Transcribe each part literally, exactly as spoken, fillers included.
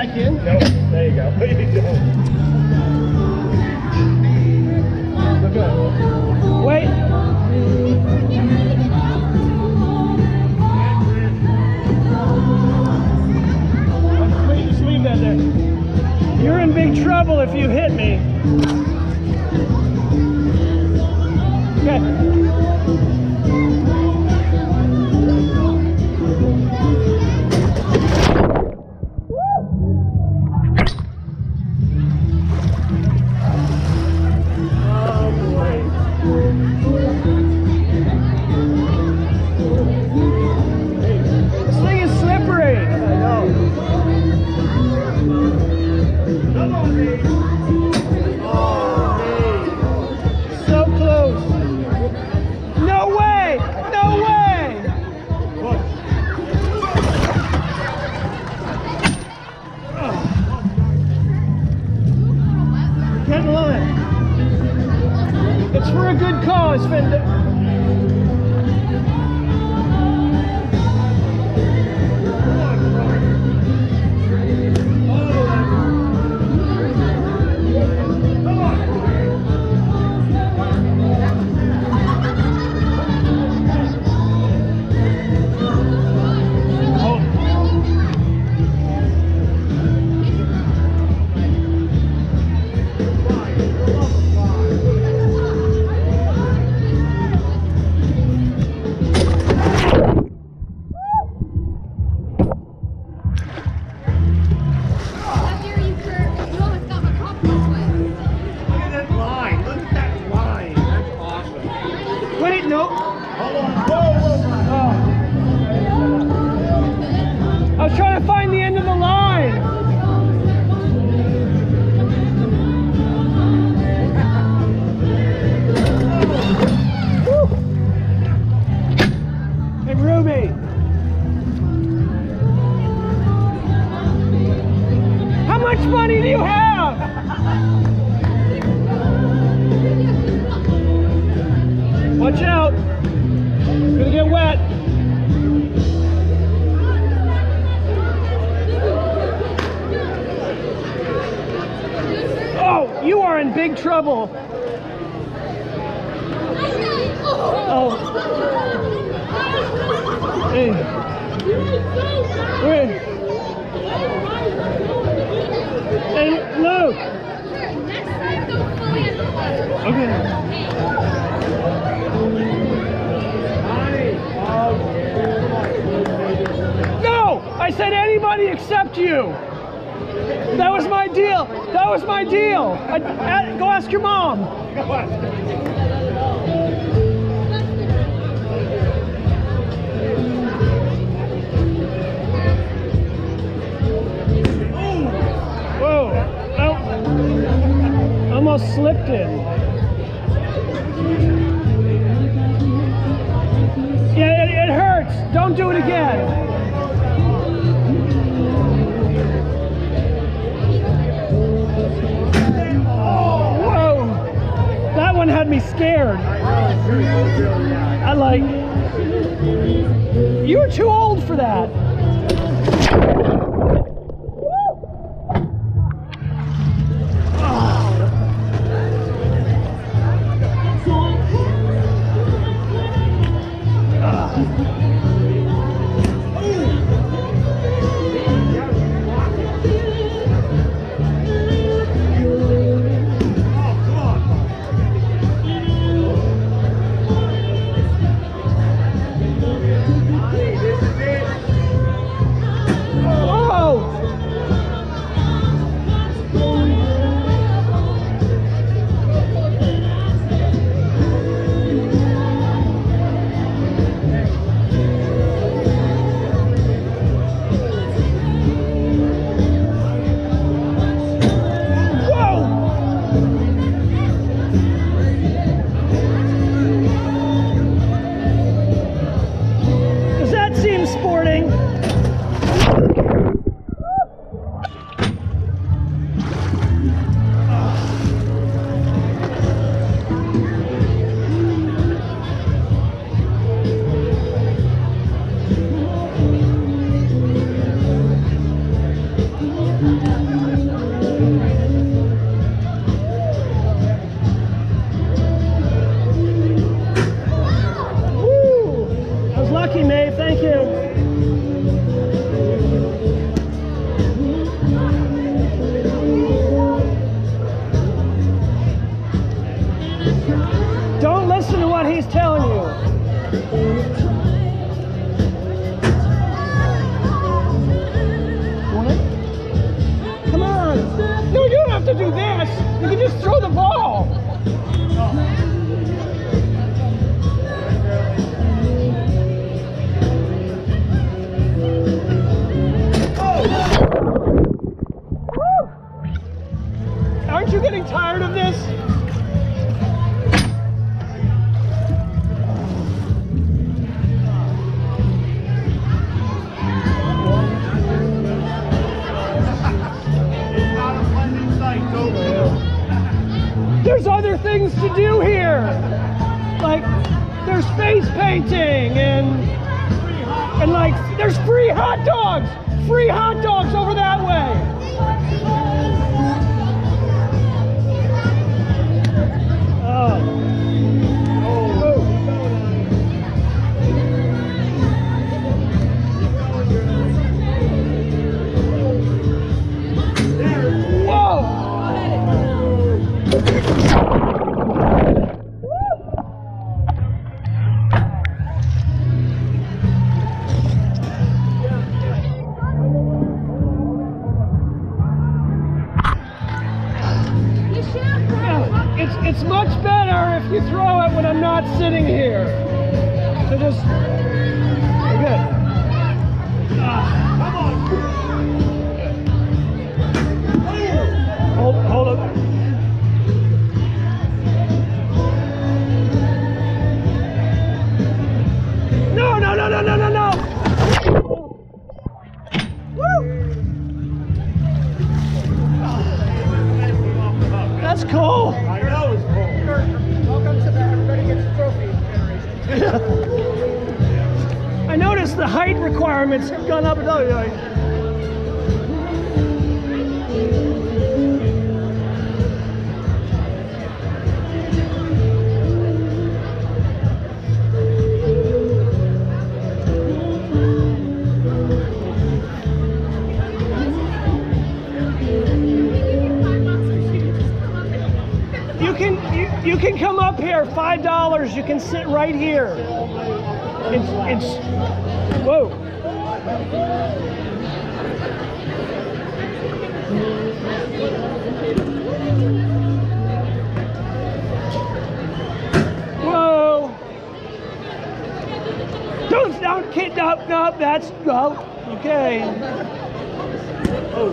back in? No, there you go. There you go. Okay. Wait. Just leave that there. You're in big trouble if you hit me. Okay. It's for a good cause, Fender. Nope. Hold on. Whoa, whoa. Oh. I was trying to find the end of the line. Woo. Hey, Ruby. How much money do you have? Watch out! It's gonna get wet. Oh, you are in big trouble. Oh. Hey. Wait. Hey, Luke. Okay. I said anybody except you. That was my deal. That was my deal. I, I, go ask your mom. Whoa. Oh. Almost slipped in. Yeah, it, it hurts. Don't do it again. Had me scared. I like. You were too old for that. Oh! Don't listen to what he's telling you. What? Come on. No, you don't have to do this. You can just throw the ball. Aren't you getting tired of this? There's other things to do here. Like, there's face painting and and like there's free hot dogs. Free hot dogs over that way. It's, it's much better if you throw it when I'm not sitting here. So just, good. Uh, come on. Hold, hold it. No, no, no, no, no, no, no. Woo. That's cool. I know it's cool. Welcome to the Everybody Gets a Trophy generation. I noticed the height requirements have gone up and up. You can you, you can come up here, five dollars. You can sit right here. It's it's whoa. Whoa. Don't don't kid no no that's no okay. Oh.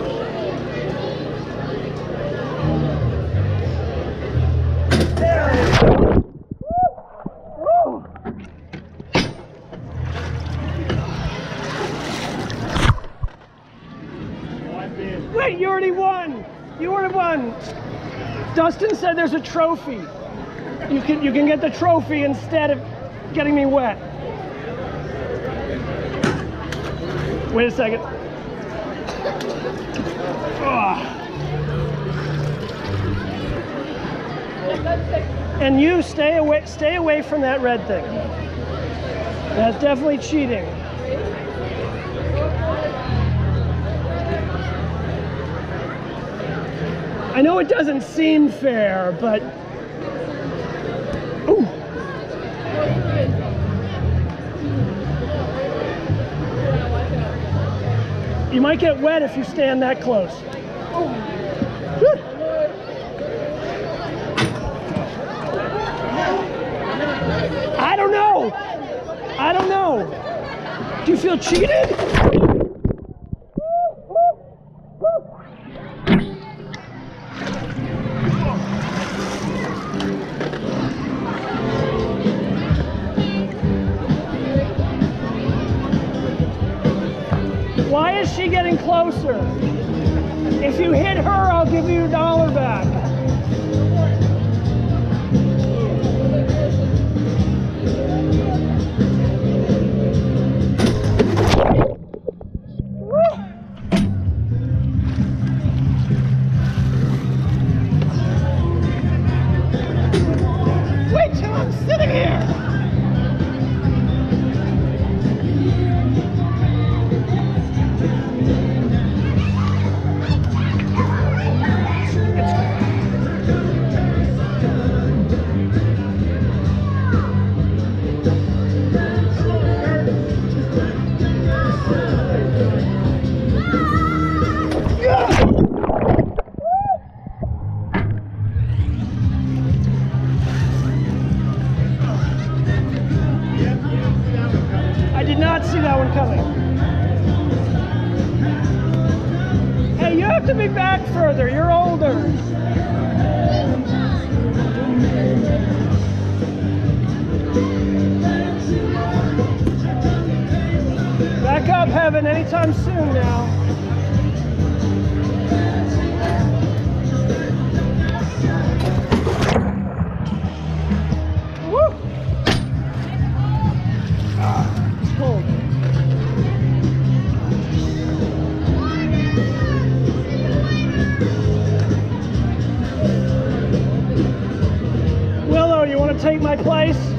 Wait, you already won. You already won. Dustin said there's a trophy. You can you can get the trophy instead of getting me wet. Wait a second. Oh. And you stay away stay away from that red thing. That's definitely cheating. I know it doesn't seem fair, but ooh. You might get wet if you stand that close. Good. I don't know. I don't know. Do you feel cheated? Why is she getting closer? If you hit her, I'll give you your dollar back. Wait till I'm sitting here. It's I'm coming. Hey, you have to be back further. You're older. Back up, Heaven, anytime soon now. Woo! Ah, it's cold. Willow, you want to take my place?